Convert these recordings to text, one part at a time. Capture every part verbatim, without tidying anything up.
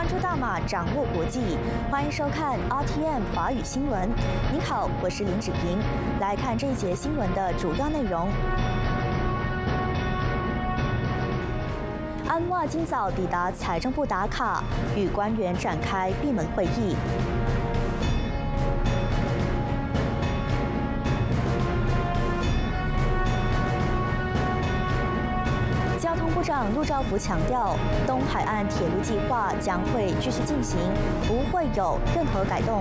关注大马，掌握国际，欢迎收看 R T M 华语新闻。您好，我是林芷萍，来看这一节新闻的主要内容。安瓦今早抵达财政部打卡，与官员展开闭门会议。交通部长陆兆福强调，东海岸铁路计划将会继续进行，不会有任何改动。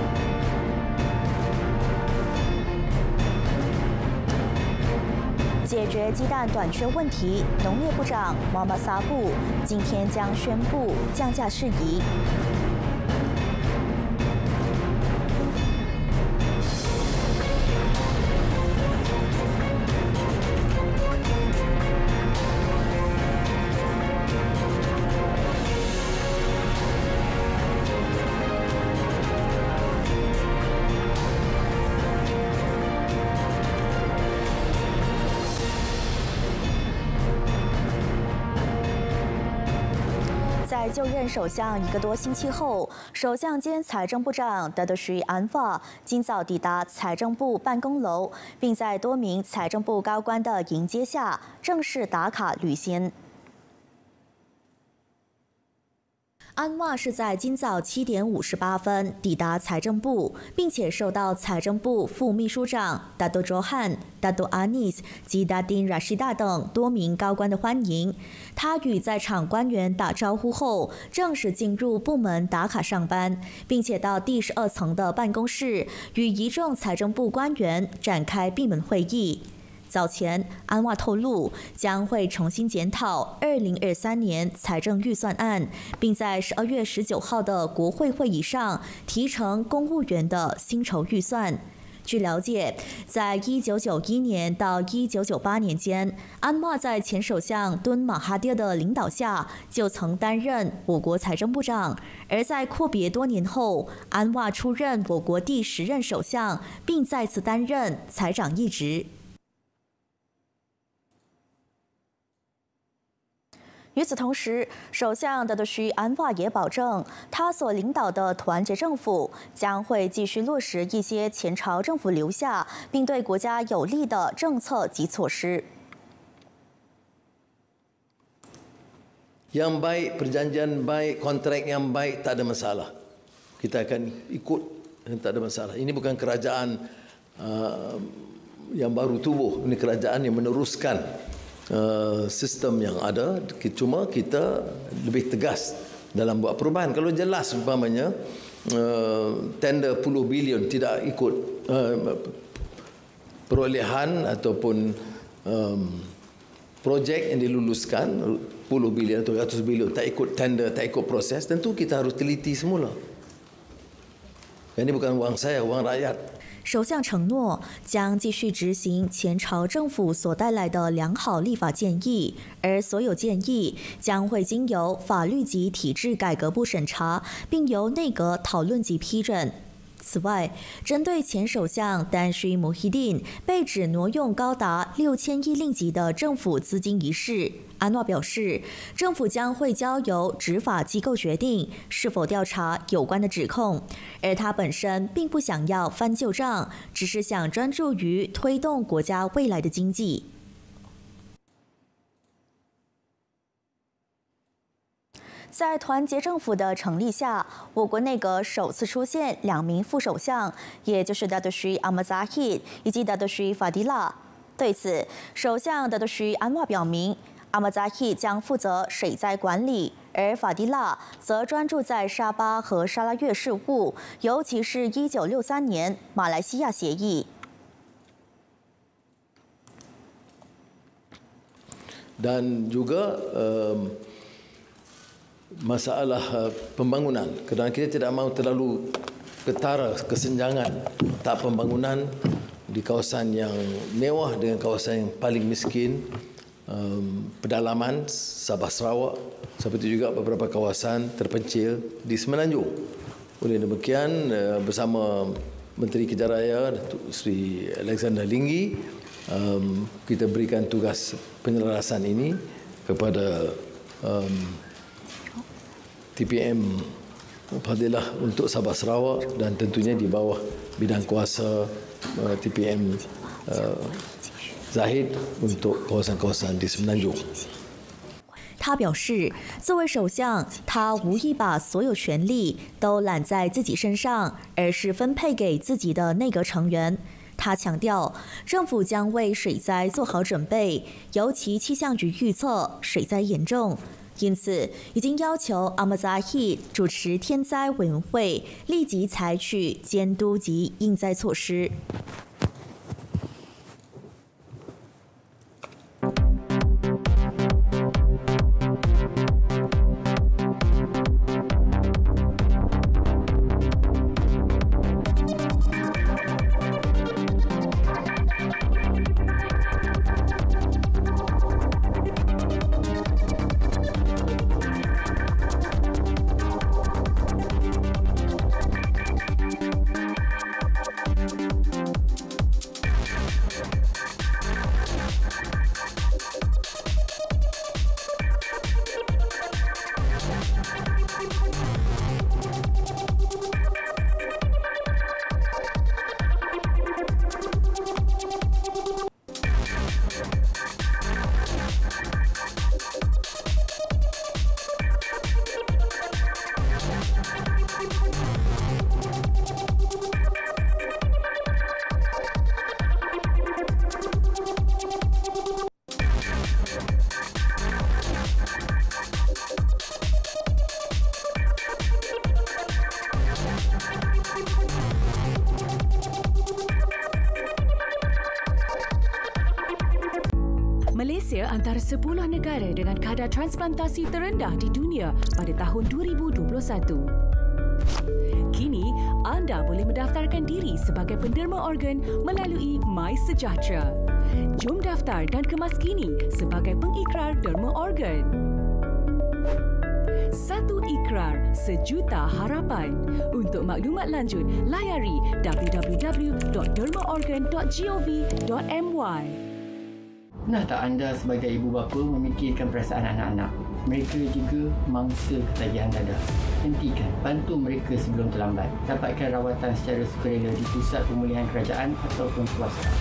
解决鸡蛋短缺问题，农业部长毛马萨布今天将宣布降价事宜。在就任首相一个多星期后，首相兼财政部长达多什安法今早抵达财政部办公楼，并在多名财政部高官的迎接下正式打卡履先。安瓦是在今早七点五十八分抵达财政部，并且受到财政部副秘书长达多卓汉、达多阿尼斯及达丁拉希达等多名高官的欢迎。他与在场官员打招呼后，正式进入部门打卡上班，并且到第十二层的办公室与一众财政部官员展开闭门会议。早前，安瓦透露将会重新检讨二零二三年财政预算案，并在十二月十九号的国会会议上提成公务员的薪酬预算。据了解，在一九九一年到一九九八年间，安瓦在前首相敦马哈迪的领导下就曾担任我国财政部长，而在阔别多年后，安瓦出任我国第十任首相，并再次担任财长一职。与此同时，首相达多什安瓦也保证，他所领导的团结政府将会继续落实一些前朝政府留下并对国家有利的政策及措施。 Yang baik, perjanjian baik, kontrak yang baik, tak ada masalah. Kita akan ikut, tak ada masalah. Ini bukan kerajaan uh, yang baru tubuh, ini kerajaan yang meneruskan Uh, sistem yang ada, cuma kita lebih tegas dalam buat perubahan. Kalau jelas umpamanya uh, tender puluh bilion tidak ikut uh, perolehan ataupun um, projek yang diluluskan puluh bilion atau ratus bilion tak ikut tender, tak ikut proses, tentu kita harus teliti semula. Ini bukan wang saya, wang rakyat. 首相承诺将继续执行前朝政府所带来的良好立法建议，而所有建议将会经由法律及体制改革部审查，并由内阁讨论及批准。此外，针对前首相丹什穆希丁被指挪用高达六千亿令吉的政府资金一事，安瓦表示，政府将会交由执法机构决定是否调查有关的指控，而他本身并不想要翻旧账，只是想专注于推动国家未来的经济。在团结政府的成立下，我国内阁首次出现两名副首相，也就是达多什阿马扎希以及达多什法迪拉。对此，首相达多什安瓦表明，阿马扎希将负责水灾管理，而法迪拉则专注在沙巴和沙拉越事务，尤其是一九六三年马来西亚协议。 Dan juga um, masalah uh, pembangunan, kerana kita tidak mahu terlalu ketara kesenjangan tahap pembangunan di kawasan yang mewah dengan kawasan yang paling miskin, um, pedalaman Sabah Sarawak, seperti juga beberapa kawasan terpencil di Semenanjung. Oleh demikian, uh, bersama Menteri Kejar Raya Datuk Seri Alexander Linggi, um, kita berikan tugas penyelarasan ini kepada um, T P M Fadilah untuk Sabah Sarawak dan tentunya di bawah bidang kuasa uh, T P M uh, Zahid untuk kawasan-kawasan di Semenanjung。 他表示，作为首相，他无意把所有权力都揽在自己身上，而是分配给自己的内阁成员。他强调，政府将为水灾做好准备，尤其气象局预测水灾严重，因此已经要求阿末扎希主持天灾委员会，立即采取监督及应灾措施。 Malaysia antara sepuluh negara dengan kadar transplantasi terendah di dunia pada tahun dua ribu dua puluh satu. Kini, anda boleh mendaftarkan diri sebagai penderma organ melalui MySejahtera. Jom daftar dan kemas kini sebagai pengikrar derma organ. Satu ikrar, sejuta harapan. Untuk maklumat lanjut, layari w w w dot derma organ dot gov dot my. Pernah tak anda sebagai ibu bapa memikirkan perasaan anak-anak? Mereka juga mangsa ketagihan dada. Hentikan, bantu mereka sebelum terlambat. Dapatkan rawatan secara sukarela di pusat pemulihan kerajaan ataupun swasta.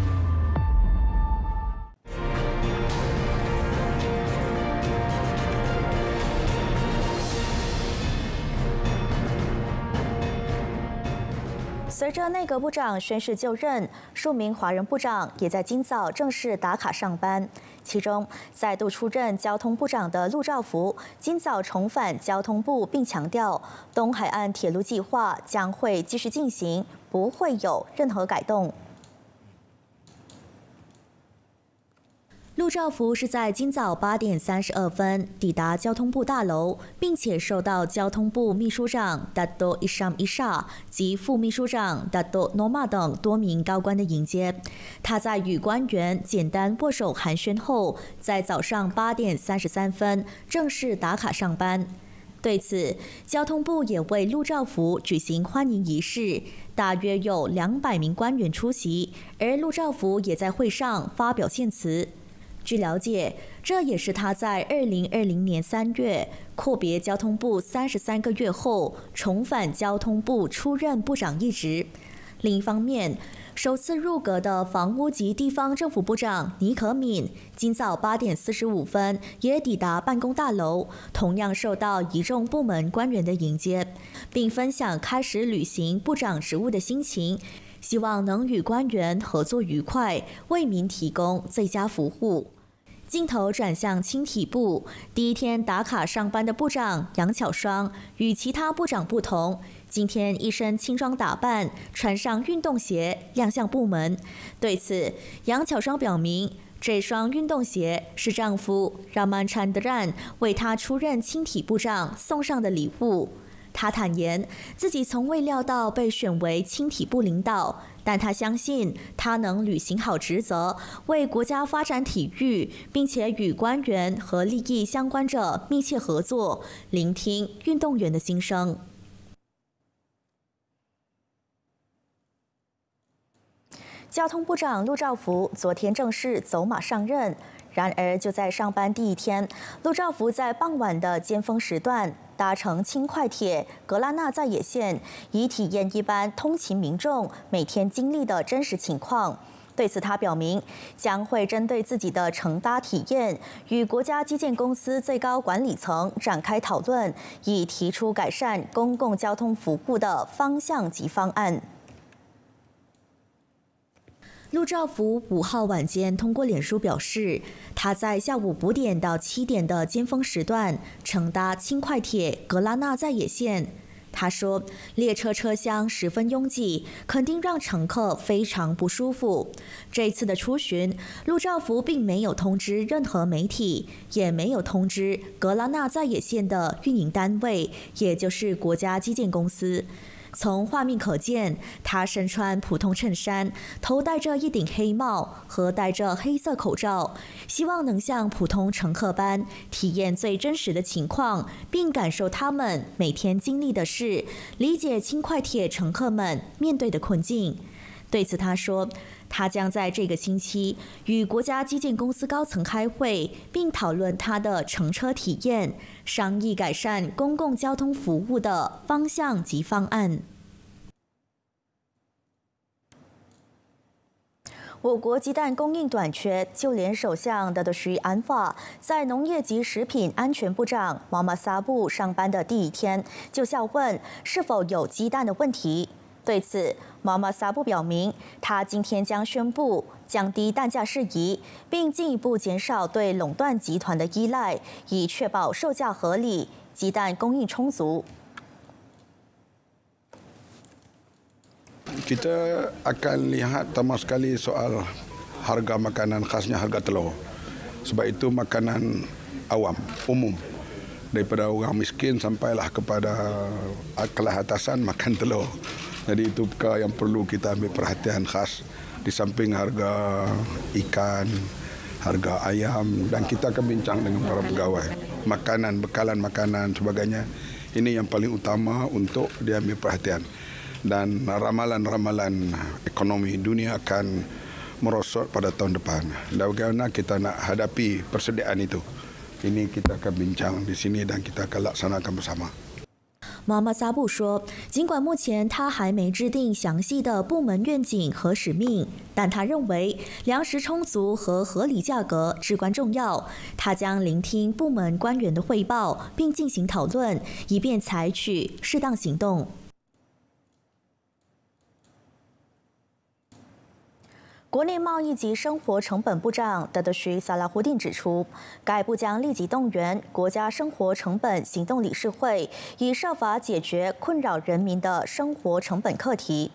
随着内阁部长宣誓就任，数名华人部长也在今早正式打卡上班。其中，再度出任交通部长的陆兆福今早重返交通部，并强调东海岸铁路计划将会继续进行，不会有任何改动。陆兆福是在今早八点三十二分抵达交通部大楼，并且受到交通部秘书长达多伊什伊莎及副秘书长达多诺玛等多名高官的迎接。他在与官员简单握手寒暄后，在早上八点三十三分正式打卡上班。对此，交通部也为陆兆福举行欢迎仪式，大约有两百名官员出席，而陆兆福也在会上发表献词。据了解，这也是他在二零二零年三月阔别交通部三十三个月后，重返交通部出任部长一职。另一方面，首次入阁的房屋及地方政府部长倪可敏，今早八点四十五分也抵达办公大楼，同样受到一众部门官员的迎接，并分享开始履行部长职务的心情。希望能与官员合作愉快，为民提供最佳服务。镜头转向青体部，第一天打卡上班的部长杨巧双与其他部长不同，今天一身轻装打扮，穿上运动鞋亮相部门。对此，杨巧双表明，这双运动鞋是丈夫Raman Chandran为她出任青体部长送上的礼物。他坦言，自己从未料到被选为青体部领导，但他相信他能履行好职责，为国家发展体育，并且与官员和利益相关者密切合作，聆听运动员的心声。交通部长陆兆福昨天正式走马上任。然而，就在上班第一天，陆兆福在傍晚的尖峰时段搭乘轻快铁格拉纳在野线，以体验一般通勤民众每天经历的真实情况。对此，他表明将会针对自己的乘搭体验，与国家基建公司最高管理层展开讨论，以提出改善公共交通服务的方向及方案。陆兆福五号晚间通过脸书表示，他在下午五点到七点的尖峰时段乘搭轻快铁格拉纳在野线。他说，列车车厢十分拥挤，肯定让乘客非常不舒服。这次的出巡，陆兆福并没有通知任何媒体，也没有通知格拉纳在野线的运营单位，也就是国家基建公司。从画面可见，他身穿普通衬衫，头戴着一顶黑帽和戴着黑色口罩，希望能像普通乘客般体验最真实的情况，并感受他们每天经历的事，理解轻快铁乘客们面对的困境。对此，他说，他将在这个星期与国家基建公司高层开会，并讨论他的乘车体验，商议改善公共交通服务的方向及方案。我国鸡蛋供应短缺，就连首相达多许安华在农业及食品安全部长毛马萨布上班的第一天，就笑问是否有鸡蛋的问题。对此，毛马萨布表明，他今天将宣布降低蛋价事宜，并进一步减少对垄断集团的依赖，以确保售价合理、鸡蛋供应充足。 Kita akan lihat pertama sekali soal harga makanan khasnya harga telur. Sebab itu makanan awam, umum. Daripada orang miskin sampailah kepada kelas atasan makan telur. Jadi itu perkara yang perlu kita ambil perhatian khas di samping harga ikan, harga ayam dan kita akan bincang dengan para pegawai. Makanan, bekalan makanan sebagainya ini yang paling utama untuk diambil perhatian. Dan ramalan-ramalan ekonomi dunia akan merosot pada tahun depan. Dan bagaimana kita nak hadapi persediaan itu? Ini kita akan bincang di sini dan kita akan laksanakan bersama. 毛马萨布说，尽管目前他还没制定详细的部门愿景和使命，但他认为粮食充足和合理价格至关重要。他将聆听部门官员的汇报，并进行讨论，以便采取适当行动。国内贸易及生活成本部长达多许萨拉胡丁指出，该部将立即动员国家生活成本行动理事会，以设法解决困扰人民的生活成本课题。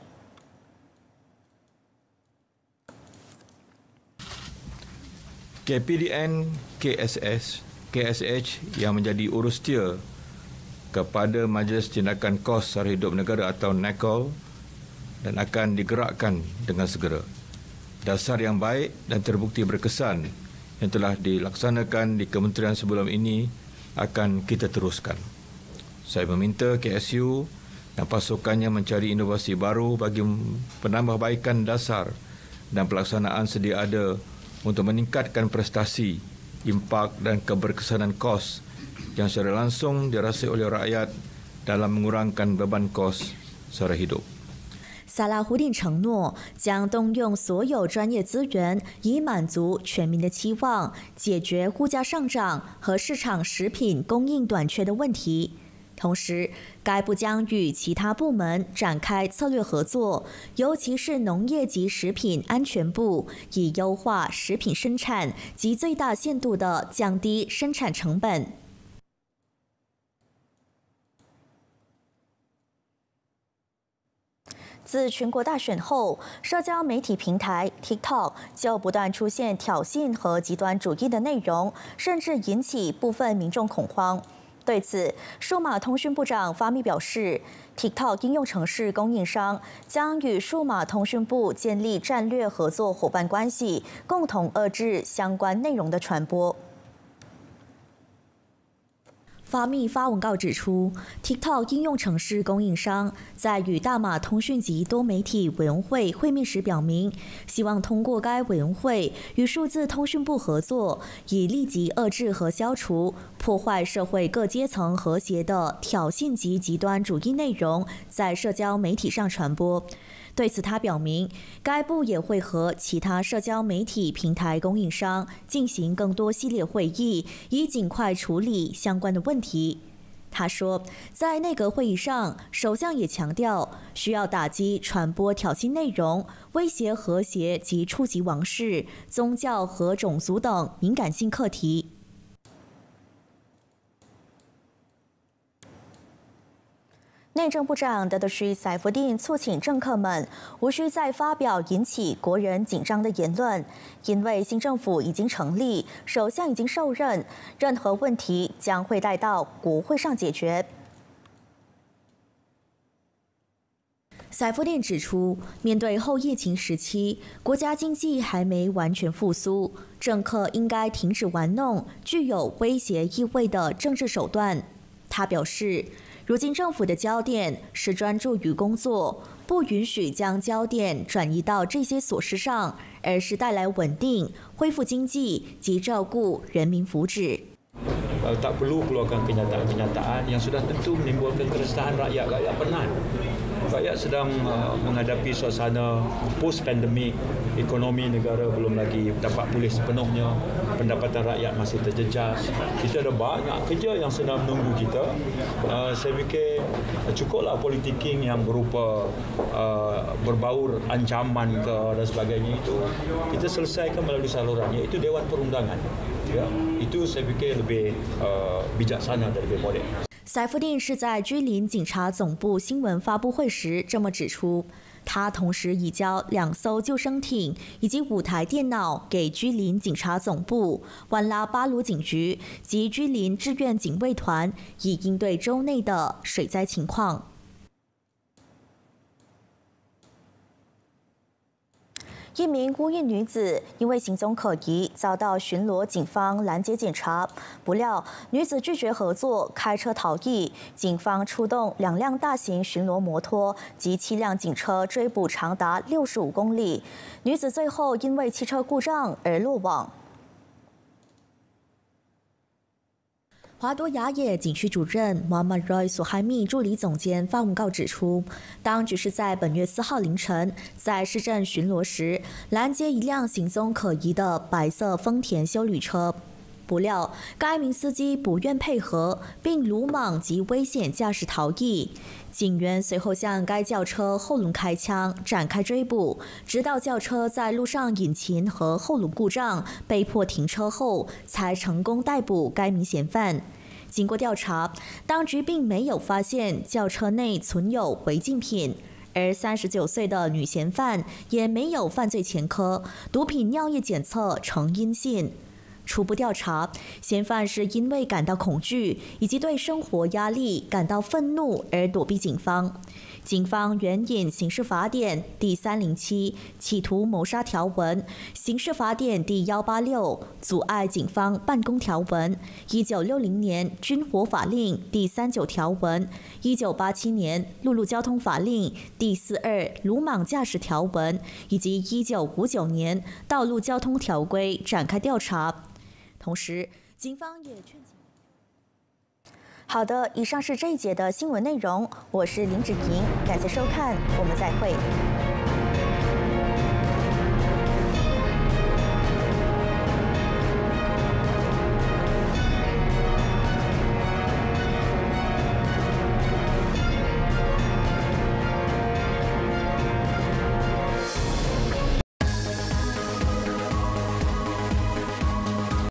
K P D N, K S S, K S H yang menjadi urustia kepada Majlis Tindakan Kos Sara Hidup Negara atau N A C O L dan akan digerakkan dengan segera. Dasar yang baik dan terbukti berkesan yang telah dilaksanakan di kementerian sebelum ini akan kita teruskan. Saya meminta K S U dan pasukannya mencari inovasi baru bagi penambahbaikan dasar dan pelaksanaan sedia ada untuk meningkatkan prestasi, impak dan keberkesanan kos yang secara langsung dirasai oleh rakyat dalam mengurangkan beban kos sara hidup. 萨拉胡丁承诺将动用所有专业资源，以满足全民的期望，解决物价上涨和市场食品供应短缺的问题。同时，该部将与其他部门展开策略合作，尤其是农业及食品安全部，以优化食品生产及最大限度地降低生产成本。自全国大选后，社交媒体平台 TikTok 就不断出现挑衅和极端主义的内容，甚至引起部分民众恐慌。对此，数码通讯部长发密表示 ，TikTok 应用程式供应商将与数码通讯部建立战略合作伙伴关系，共同遏制相关内容的传播。 发密发文告指出 ，TikTok 应用程式供应商在与大马通讯及多媒体委员会会面时表明，希望通过该委员会与数字通讯部合作，以立即遏制和消除破坏社会各阶层和谐的挑衅及极端主义内容在社交媒体上传播。对此，他表明，该部也会和其他社交媒体平台供应商进行更多系列会议，以尽快处理相关的问题。他说，在内阁会议上，首相也强调需要打击传播挑衅内容、威胁和谐及触及王室、宗教和种族等敏感性课题。内政部长德德什赛夫丁促请政客们无需再发表引起国人紧张的言论，因为新政府已经成立，首相已经受任，任何问题将会带到国会上解决。赛夫丁指出，面对后疫情时期，国家经济还没完全复苏，政客应该停止玩弄具有威胁意味的政治手段。他表示，如今政府的焦点是专注于工作，不允许将焦点转移到这些琐事上，而是带来稳定、恢复经济及照顾人民福祉。 Tak perlu keluarkan kenyataan-kenyataan yang sudah tentu menimbulkan keresahan rakyat. Rakyat penat. Rakyat sedang uh, menghadapi suasana post-pandemik, ekonomi negara belum lagi dapat pulih sepenuhnya, pendapatan rakyat masih terjejas. Kita ada banyak kerja yang sedang menunggu kita. Uh, saya fikir cukuplah politiking yang berupa uh, berbaur ancaman ke dan sebagainya itu kita selesaikan melalui saluran, iaitu Dewan Perundangan. Ya, itu saya fikir lebih uh, bijaksana dan lebih moden. 赛夫丁是在居林警察总部新闻发布会时这么指出，他同时移交两艘救生艇以及五台电脑给居林警察总部、万拉巴鲁警局及居林志愿警卫团，以应对州内的水灾情况。一名孤孕女子因为行踪可疑，遭到巡逻警方拦截检查，不料女子拒绝合作，开车逃逸。警方出动两辆大型巡逻摩托及七辆警车追捕长达六十五公里，女子最后因为汽车故障而落网。华多雅野警区主任 Muhammad Roy 索海密助理总监发文告指出，当局是在本月四号凌晨在市政巡逻时拦截一辆行踪可疑的白色丰田休旅车，不料该名司机不愿配合，并鲁莽及危险驾驶逃逸。警员随后向该轿车后轮开枪，展开追捕，直到轿车在路上引擎和后轮故障，被迫停车后，才成功逮捕该名嫌犯。经过调查，当局并没有发现轿车内存有违禁品，而三十九岁的女嫌犯也没有犯罪前科，毒品尿液检测呈阴性。初步调查，嫌犯是因为感到恐惧以及对生活压力感到愤怒而躲避警方。警方援引刑事法典第三零七企图谋杀条文、刑事法典第一八六阻碍警方办公条文、一九六零年军火法令第三九条文、一九八七年陆路交通法令第四二鲁莽驾驶条文以及一九五九年道路交通条规展开调查。同时，警方也劝请。好的，以上是这一节的新闻内容，我是林芷莹，感谢收看，我们再会。